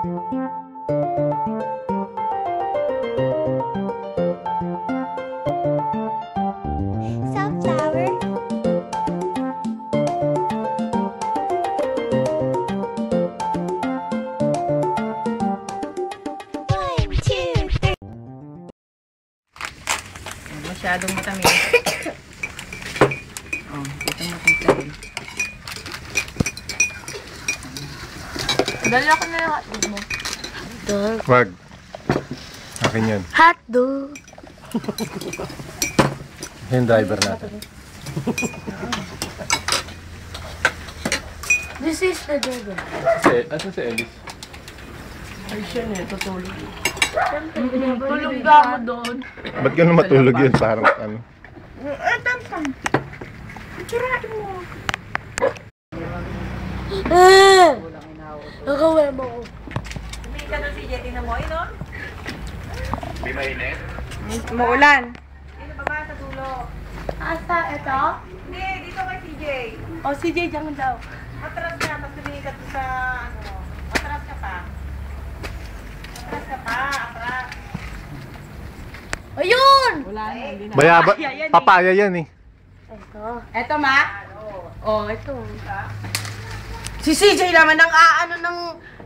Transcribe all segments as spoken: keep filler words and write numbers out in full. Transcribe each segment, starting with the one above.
Sunflower. One, two, three. Masyadong matamis. Oh, ito matimpla. Dali ako na yung hotdog mo. Hotdog. Wag. Akin yun. Hotdog. Yung driver natin. This is the driver. Si, asan si Ellis? Ay siya na, tutulog. Tulog ka mo doon. Ba't gano'n matulog yun? Parang ano? Eh, tampang. Iturain mo. Eh! Nakawala mo ko. Tumingin ka doon si Jetty na mo, no? Di mainit? Umuulan. Dito baba sa dulo. Asa, ito? Hindi, dito kay C J. O, si Jay, dyan daw. Matras ka, tapos tumingin ka doon sa, ano, matras ka pa. Matras ka pa, atras. Ayun! Wala na, hindi na. Bayaba, papaya yan eh. Ito. Eto, ma? Oh, ito. Si C J naman ang aano ng...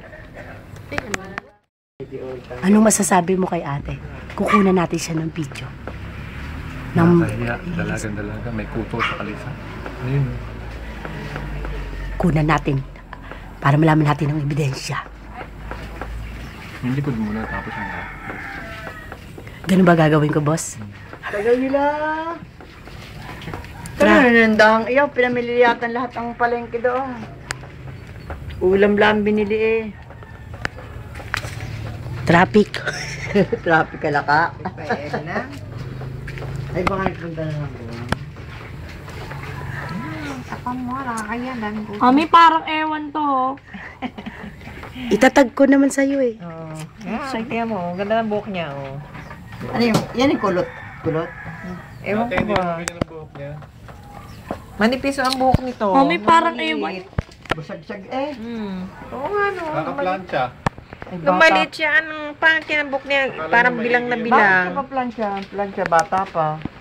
Anong masasabi mo kay ate? Kukunan natin siya ng video. Ng... Dalagan, dalaga. May kuto sa kalisa. Ayun. Kunan natin para malaman natin ang ebidensya. Yung likod muna tapos ang lahat. Ganun ba gagawin ko, boss? Tagal nila. Kaya nanandang iyo, pinamiliyatan lahat ang palengke doon. Ulam lang binili eh. Traffic. Traffic ka laka. Pwede na. Ay, baka nagpunta na lang doon. Tapang mo, nakakaya lang. Ami, parang ewan to. Itatag ko naman sa'yo eh. Oo. Say, kaya mo, ganda ng buhok niya, oh. Ano yung, yan yung kulot. Kulot? Ewan ko ba? Manipiso ang buhok nito. Ami, parang ewan. Busagsag eh. Hmm. Oo nga, no. Nakaplancha. Nung maliit siya, anong pangit ng book niya, parang bilang na bilang. Bakit ka pa plancha? Plancha, bata pa.